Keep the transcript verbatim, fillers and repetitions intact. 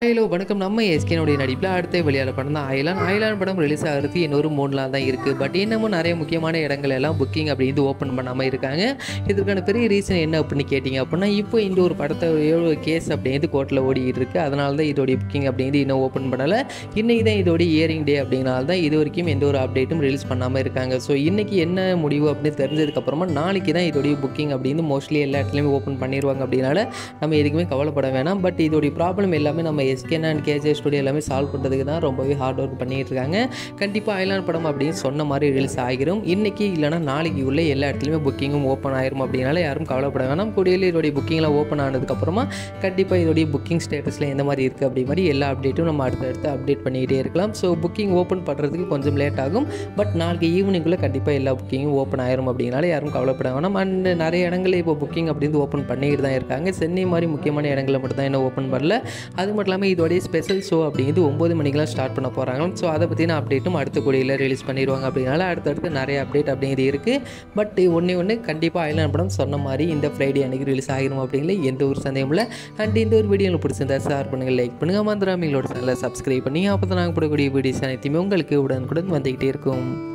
Hello வணக்கம். நம்ம எஸ்கேனுடைய நடிப்பில் அடுத்த வெளியான படம் தான் அயலான். அயலான் படம் ரிலீஸ் ஆகிறது இன்னொரு மூணு நாள் தான் இருக்குது. பட் இன்னமும் நிறைய முக்கியமான இடங்கள் எல்லாம் புக்கிங் அப்படின்னு ஓப்பன் பண்ணாமல் இருக்காங்க. இதற்கான பெரிய ரீசன் என்ன அப்படின்னு கேட்டிங்க அப்படின்னா, இப்போ இந்த ஒரு படத்தை எவ்வளோ கேஸ் அப்படிங்கிறது கோர்ட்டில் ஓடிக்கிட்டு இருக்குது. அதனால தான் இதோடைய புக்கிங் அப்படிங்கிறது இன்னும் ஓப்பன் பண்ணலை. இன்றைக்கி தான் இதோடைய இயரிங் டே அப்படிங்கிறனால தான் இது வரைக்கும் எந்த ஒரு அப்டேட்டும் ரிலீஸ் பண்ணாமல் இருக்காங்க. ஸோ இன்றைக்கி என்ன முடிவு அப்படின்னு தெரிஞ்சதுக்கப்புறமா நாளைக்கு தான் இதோடைய புக்கிங் அப்படின்னு மோஸ்ட்லி எல்லா இடத்துலையுமே ஓப்பன் பண்ணிடுவாங்க. அப்படின்னால நம்ம எதுக்குமே கவலைப்பட வேணாம். பட் இதோடைய ப்ராப்ளம் எல்லாமே நம்ம எஸ்கேன் அண்ட் கேஜே ஸ்டுடியோ எல்லாமே சால்வ் பண்ணுறதுக்கு தான் ரொம்பவே ஹார்ட் ஒர்க் பண்ணிகிட்டு இருக்காங்க. கண்டிப்பாக அயலான் படம் அப்படின்னு சொன்ன மாதிரி ரிலீஸ் ஆகிரும். இன்றைக்கி இல்லைனா நாளைக்கு உள்ள எல்லா இடத்துலையுமே புக்கிங்கும் ஓப்பன் ஆகிரும். அப்படின்னால யாரும் கவலைப்பட வேணாம். கூடியில் இதோடைய புக்கிங்லாம் ஓப்பன் ஆனதுக்கப்புறமா கண்டிப்பாக இதோடைய புக்கிங் ஸ்டேட்டஸில் எந்த மாதிரி இருக்குது அப்படி மாதிரி எல்லா அப்டேட்டும் நம்ம அடுத்தடுத்து அப்டேட் பண்ணிக்கிட்டே இருக்கலாம். ஸோ புக்கிங் ஓப்பன் பண்ணுறதுக்கு கொஞ்சம் லேட் ஆகும். பட் நாளைக்கு ஈவினிங்குள்ளே கண்டிப்பாக எல்லா புக்கிங்கும் ஓப்பன் ஆயிரும். அப்படின்னால யாரும் கவலைப்பட வேணாம். அண்ட் நிறைய இடங்களில் இப்போ புக்கிங் அப்படின்னு ஓப்பன் பண்ணிக்கிட்டு தான் இருக்காங்க. சென்னை மாதிரி முக்கியமான இடங்களில் மட்டும் தான் இன்னும் ஓப்பன் பண்ணல. அது மட்டும் இல்லாமல் இதோடைய ஸ்பெஷல் ஷோ அப்படிங்கிறது ஒம்பது மணிக்கெலாம் ஸ்டார்ட் பண்ண போகிறாங்க. ஸோ அதை பற்றின அப்டேட்டும் அடுத்த கூடியில் ரிலீஸ் பண்ணிடுவாங்க. அப்படின்னால அடுத்தடுத்து நிறைய அப்டேட் அப்படிங்கிறது இருக்குது. பட் ஒன்றே ஒன்று கண்டிப்பாக அயலான் படம் சொன்ன மாதிரி இந்த ஃப்ரைடே அன்றைக்கி ரிலீஸ் ஆகிரும் அப்படிங்கிற எந்த ஒரு சந்தேகம் இல்லை. அண்ட் இந்த ஒரு வீடியோவில் பிடிச்சிருந்தா ஷேர் பண்ணுங்கள், லைக் பண்ணுங்கள், மந்திராமிகளோட சேனலை சப்ஸ்கிரைப் பண்ணி அப்போ தான் நாங்கள் போடக்கூடிய வீடியோஸ் அனைத்தையுமே உங்களுக்கு உடனுக்குடன் வந்துக்கிட்டே இருக்கும்.